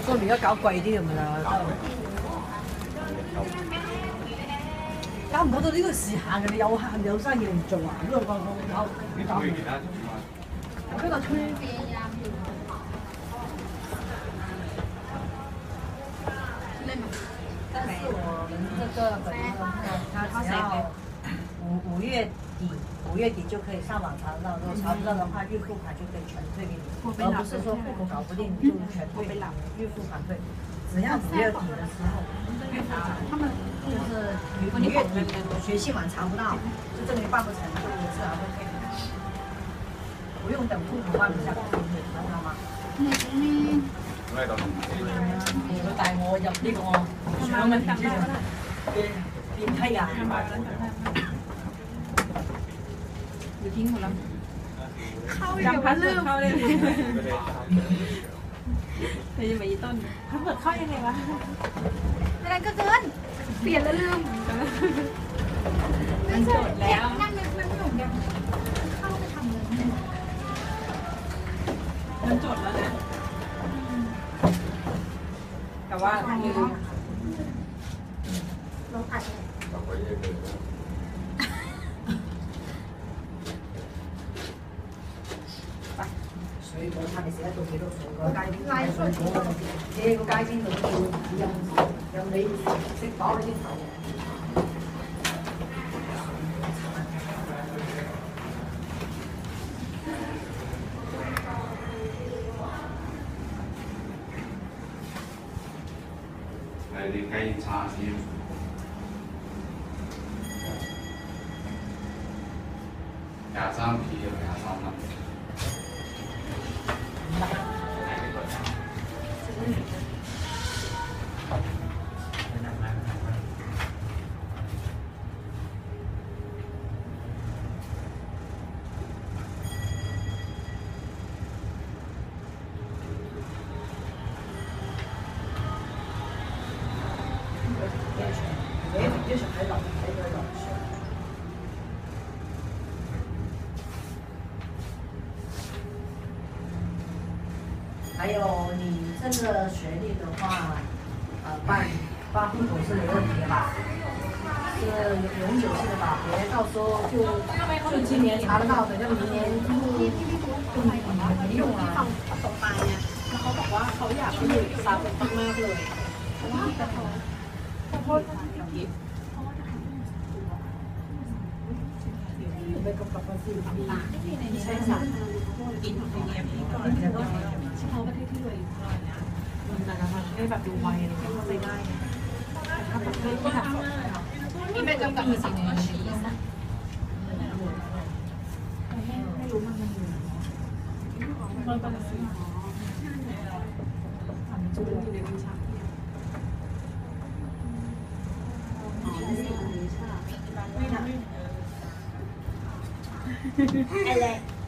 所以而家搞貴啲咁啦。搞唔搞到呢個時限嘅？你有客有生意唔做啊？呢個搞。佢個推。但是我们这个本身它只要五月底就可以上网查得到，如果查不到的话，预付款就可以全退给你，而不是说户口搞不定就全退，预付款退。只要5月底的时候，预付款他们就是5月底学信网查不到，就证明办不成，就自然会退。不用等户口办一下，知道吗？佢帶我入呢個搶嘅電梯啊！要ทิ้งหมดแล้วยังพัดเริ่มเข้าเลยเดี๋ยวจะไปต้นพัดเปิดเข้ายังไงวะอะไรก็เกินเปลี่ยนแล้วลืมมันจดแล้วนั่นมันหนุ่มยังเข้าไปทำเลยมันจดแล้วนะแต่ว่าลืมลงอัด水果差你食得到幾多水果？街邊買水果，這個街邊度有你食飽你先頭。 你雞叉先，23P 定23蚊？还有你这个学历的话，办户口是没问题的吧？是永久性的吧？别到时候就今年查得到的，就明年就没用了。ตกไปเนี่ยแล้วเขาบอกว่าเขาอยากไปอยู่ซาอุมากเลยเพราะว่าแต่ขอโทษไปกับภาษีต่างๆใช่ค่ะกินอย่างเงี้ยพี่ก่อนแล้วก็เฉพาะประเทศที่รวยหน่อยนะมันจะทำให้แบบดูไวอะไรที่มันไม่ได้ถ้าประเทศที่แบบนี่ไม่จำกัดภาษีก็ชี้นะไม่รู้มันอยู่มันเป็นภาษีจุดอยู่ในวิชาไม่ทำอะไร